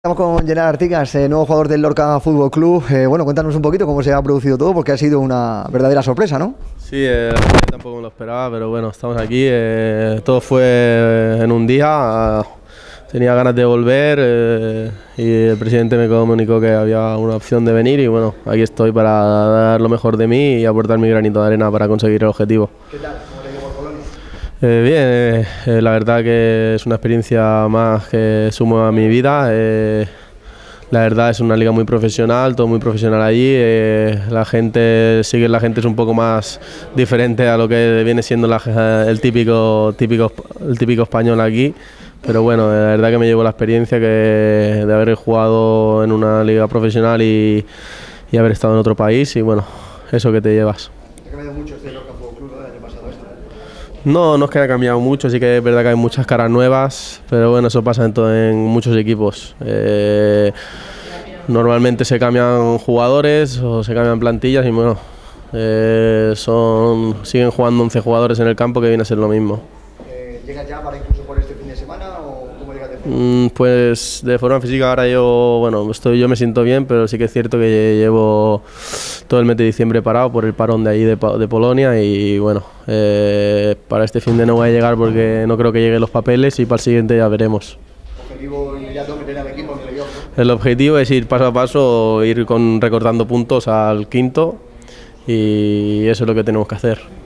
Estamos con Gerard Artigas, nuevo jugador del Lorca Fútbol Club. Bueno, cuéntanos un poquito cómo se ha producido todo, porque ha sido una verdadera sorpresa, ¿no? Sí, tampoco me lo esperaba, pero bueno, estamos aquí. Todo fue en un día. Tenía ganas de volver y el presidente me comunicó que había una opción de venir y bueno, aquí estoy para dar lo mejor de mí y aportar mi granito de arena para conseguir el objetivo. ¿Qué tal? ¿Cómo te llevó por Polonia? Bien, la verdad que es una experiencia más que sumo a mi vida. La verdad es una liga muy profesional, todo muy profesional allí. La gente es un poco más diferente a lo que viene siendo el típico español aquí. Pero bueno, la verdad que me llevo la experiencia de haber jugado en una liga profesional y haber estado en otro país y bueno, eso que te llevas. ¿Ha cambiado mucho este Lorca Fútbol Club del año pasado esto? No es que haya cambiado mucho, sí que es verdad que hay muchas caras nuevas, pero bueno, eso pasa en muchos equipos. Normalmente se cambian jugadores o se cambian plantillas y bueno, siguen jugando 11 jugadores en el campo, que viene a ser lo mismo. ¿Llegas ya para incluso por este fin de semana o cómo llegas de forma? Pues de forma física ahora yo me siento bien, pero sí que es cierto que llevo todo el mes de diciembre parado por el parón de ahí de Polonia y bueno, para este fin de no voy a llegar porque no creo que lleguen los papeles y para el siguiente ya veremos. Objetivo inmediato, meter al equipo en playoff, ¿no? El objetivo es ir paso a paso, recortando puntos al quinto y eso es lo que tenemos que hacer.